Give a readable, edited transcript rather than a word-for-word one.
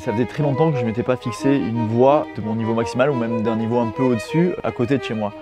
Ça faisait très longtemps que je ne m'étais pas fixé une voix de mon niveau maximal ou même d'un niveau un peu au-dessus à côté de chez moi.